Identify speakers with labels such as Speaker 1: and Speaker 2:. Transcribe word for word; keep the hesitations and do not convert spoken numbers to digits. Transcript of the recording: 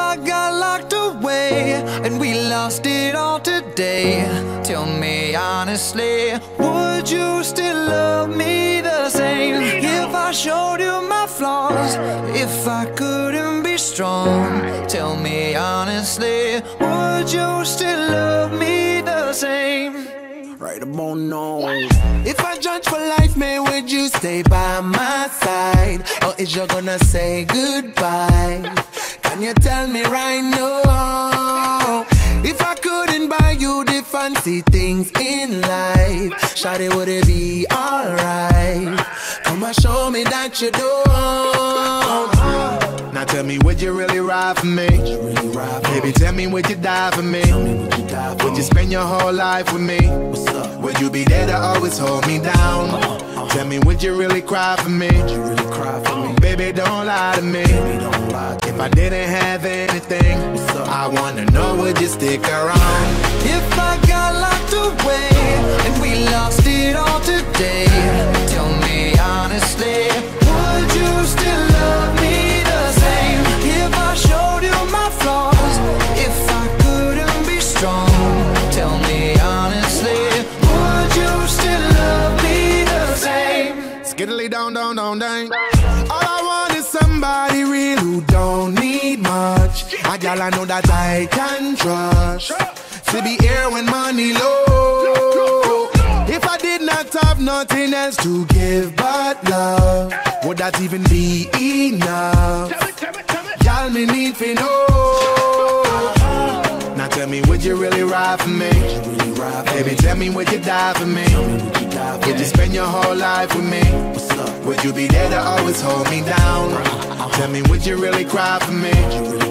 Speaker 1: I got locked away and we lost it all today, tell me honestly, would you still love me the same? If I showed you my flaws, if I couldn't be strong, tell me honestly, would you still love me the same?
Speaker 2: Right about now. If I judge for life, man, would you stay by my side? Or is you gonna say goodbye? Can you tell me right now? If I couldn't buy you the fancy things in life, shawty, would it be alright? Come and show me that you don't. Now tell me, would you really ride for me? Baby, tell me, would you die for me? Would you spend your whole life with me? Would you be there to always hold me down? Tell me, would you really cry for me? Baby, don't lie to me. If I didn't have anything, I wanna know, would you stick around?
Speaker 1: If I got locked away and we lost it all today, tell me honestly, would you still love me the same? If I showed you my flaws, if I couldn't be strong, tell me honestly, would you still love me the same?
Speaker 2: Skiddly down, down, down, down. All I want is somebody real who don't need much. A gal I know that I can trust, to be here when money low. If I did not have nothing else to give but love, would that even be enough? Y'all me need to know. Now tell me, would you really ride for me? Baby, tell me, would you die for me? Would you spend your whole life with me? Would you be there to always hold me down? Tell me, would you really cry for me?